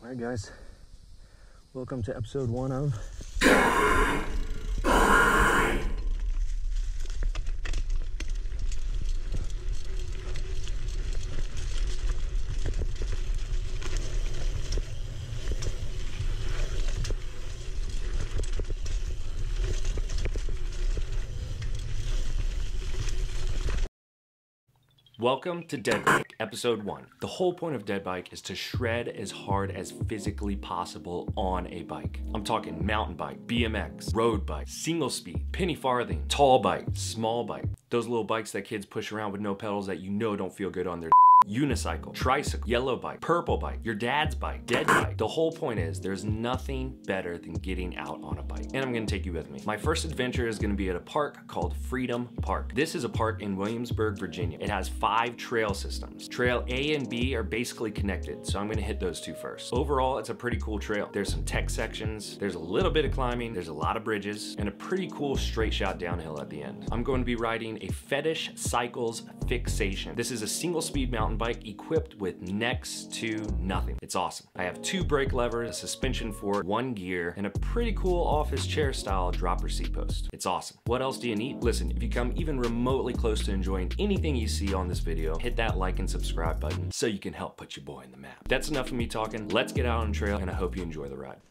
All right, guys, welcome to episode 1 of Welcome to DEADBIKE, episode 1. The whole point of DEADBIKE is to shred as hard as physically possible on a bike. I'm talking mountain bike, BMX, road bike, single speed, penny farthing, tall bike, small bike. Those little bikes that kids push around with no pedals that you know don't feel good on their unicycle, tricycle, yellow bike, purple bike, your dad's bike, dead bike. The whole point is there's nothing better than getting out on a bike. And I'm gonna take you with me. My first adventure is gonna be at a park called Freedom Park. This is a park in Williamsburg, Virginia. It has 5 trail systems. Trail A and B are basically connected, so I'm gonna hit those 2 first. Overall, it's a pretty cool trail. There's some tech sections, there's a little bit of climbing, there's a lot of bridges, and a pretty cool straight shot downhill at the end. I'm going to be riding a Fetish Cycles Fixation. This is a single speed mountain bike equipped with next to nothing. It's awesome. I have 2 brake levers, a suspension fork, 1 gear, and a pretty cool office chair style dropper seat post. It's awesome. What else do you need? Listen, if you come even remotely close to enjoying anything you see on this video, hit that like and subscribe button so you can help put your boy in the map. That's enough of me talking. Let's get out on the trail, and I hope you enjoy the ride.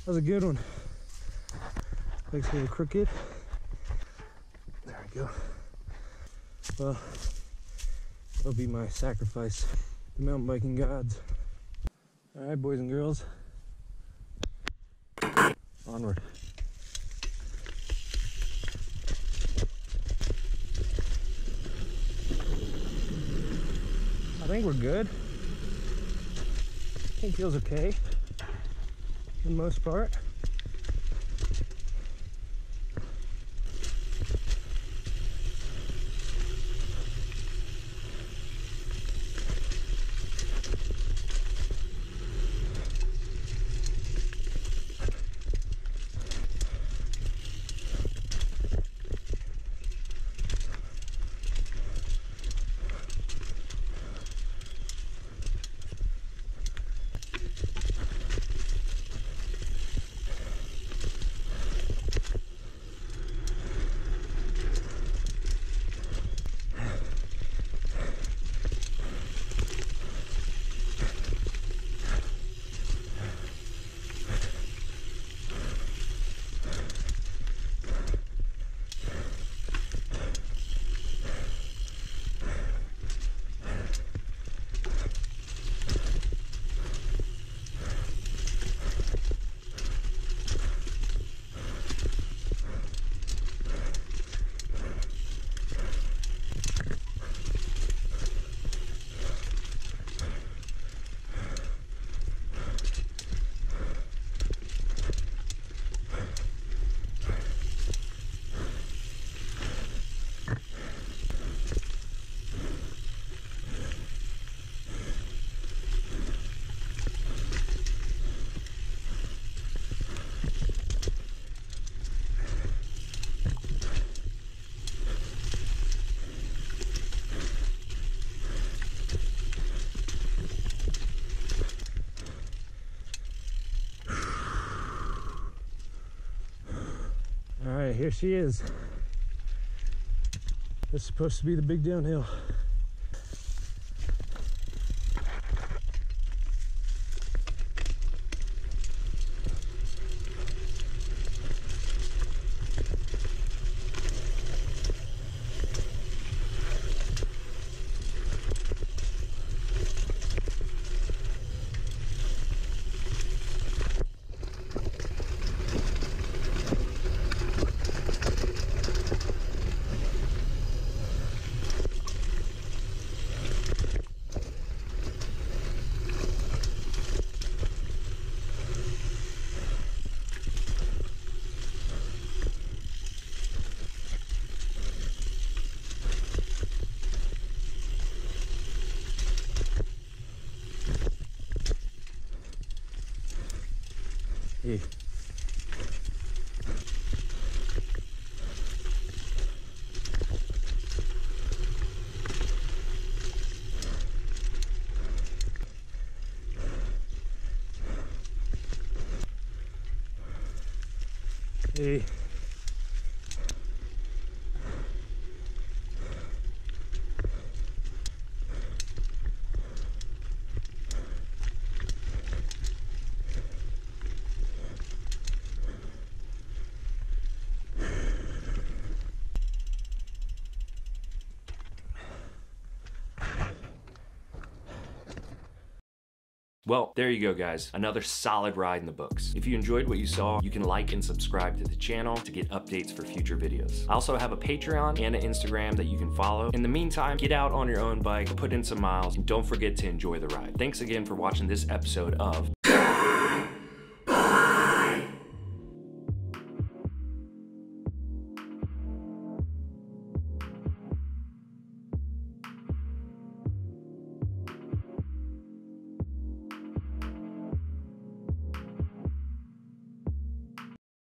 was a good one. Legs a little crooked. There we go. Well, that'll be my sacrifice to the mountain biking gods. All right, boys and girls. Onward. I think we're good. I think feels okay for the most part. All right, here she is. This is supposed to be the big downhill. Hey. Hey. Well, there you go, guys. Another solid ride in the books. If you enjoyed what you saw, you can like and subscribe to the channel to get updates for future videos. I also have a Patreon and an Instagram that you can follow. In the meantime, get out on your own bike, put in some miles, and don't forget to enjoy the ride. Thanks again for watching this episode of